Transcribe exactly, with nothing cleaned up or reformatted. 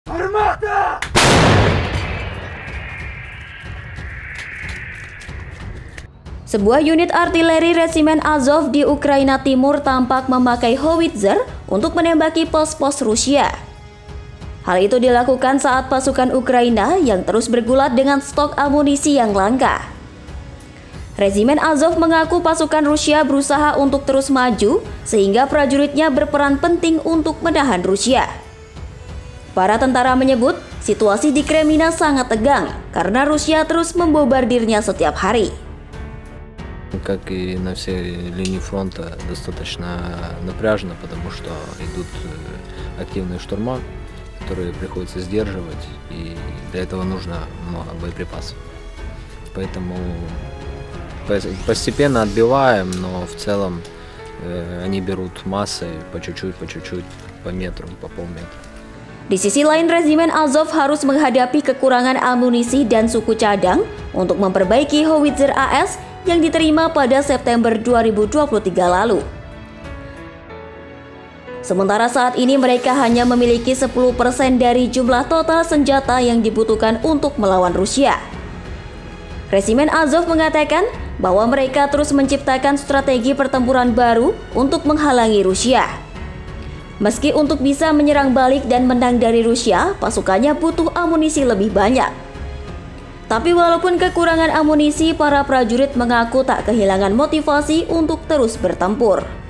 Armata! Sebuah unit artileri Resimen Azov di Ukraina Timur tampak memakai howitzer untuk menembaki pos-pos Rusia. Hal itu dilakukan saat pasukan Ukraina yang terus bergulat dengan stok amunisi yang langka. Resimen Azov mengaku pasukan Rusia berusaha untuk terus maju sehingga prajuritnya berperan penting untuk menahan Rusia. Para tentara menyebut situasi di Kremina sangat tegang karena Rusia terus membombardirnya setiap hari. Как и на всей линии фронта, достаточно напряжно, потому что идут активные штурма, которые приходится сдерживать, и для этого нужно много боеприпасов. Поэтому постепенно отбиваем, но в целом они берут массой, по чуть-чуть, по чуть-чуть, по метру, по полметра. Di sisi lain, Resimen Azov harus menghadapi kekurangan amunisi dan suku cadang untuk memperbaiki howitzer A S yang diterima pada September dua ribu dua puluh tiga lalu. Sementara saat ini mereka hanya memiliki sepuluh persen dari jumlah total senjata yang dibutuhkan untuk melawan Rusia. Resimen Azov mengatakan bahwa mereka terus menciptakan strategi pertempuran baru untuk menghalangi Rusia. Meski untuk bisa menyerang balik dan menang dari Rusia, pasukannya butuh amunisi lebih banyak. Tapi walaupun kekurangan amunisi, para prajurit mengaku tak kehilangan motivasi untuk terus bertempur.